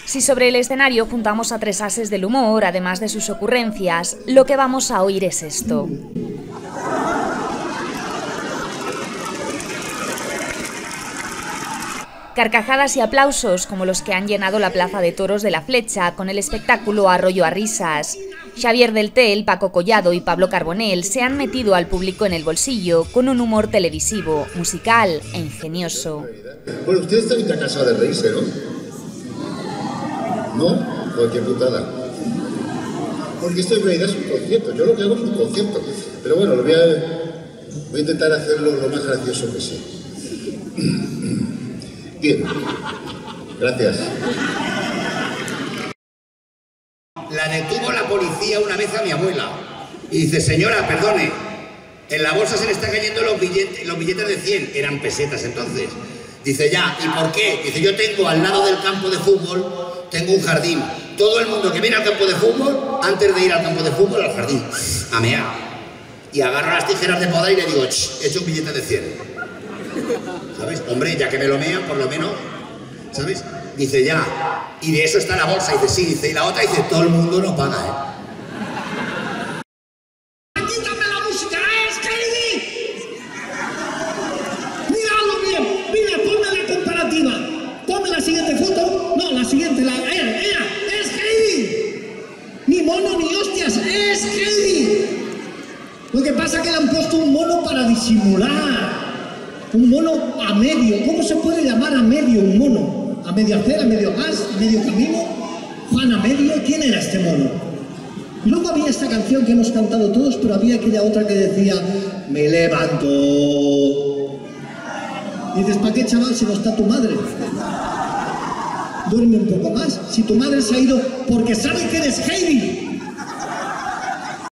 Si sobre el escenario juntamos a tres ases del humor, además de sus ocurrencias, lo que vamos a oír es esto. Carcajadas y aplausos como los que han llenado la Plaza de Toros de la Flecha con el espectáculo Arroyo a Risas. Xavier del Tel, Paco Collado y Pablo Carbonell se han metido al público en el bolsillo con un humor televisivo, musical e ingenioso. Bueno, ustedes están ya cansados de reírse, ¿no? ¿No? Cualquier putada. Porque esto en realidad es un concierto. Yo lo que hago es un concierto. Pero bueno, voy a intentar hacerlo lo más gracioso que sé. Bien. Gracias. La detuvo la policía una vez a mi abuela. Y dice, señora, perdone, en la bolsa se le están cayendo los billetes de 100. Eran pesetas entonces. Dice, ya, ¿y por qué? Dice, yo tengo al lado del campo de fútbol, tengo un jardín. Todo el mundo que viene al campo de fútbol, antes de ir al campo de fútbol, al jardín, a mear. Y agarro las tijeras de podar y le digo, he hecho un billete de 100. ¿Sabes? Hombre, ya que me lo mean, por lo menos, ¿sabes? Dice, ya. Y de eso está la bolsa. Dice, sí. Dice, y la otra dice, todo el mundo no paga, ¿eh? ¡Quítame la música! ¡Es Heidi! ¡Míralo bien! ¡Mira, ponme la comparativa! Ponme la siguiente foto. No, la siguiente, ¡Ella! ¡Es Heidi! Ni mono ni hostias, ¡es Heidi! Lo que pasa es que le han puesto un mono para disimular. Un mono a medio. ¿Cómo se puede llamar a medio un mono? ¿A medio hacer, a medio gas, a medio camino? ¿Juan a medio? ¿Quién era este mono? Y luego había esta canción que hemos cantado todos, pero había aquella otra que decía, me levanto. Y dices, ¿para qué, chaval, si no está tu madre? Duerme un poco más. Si tu madre se ha ido porque sabe que eres Heidi.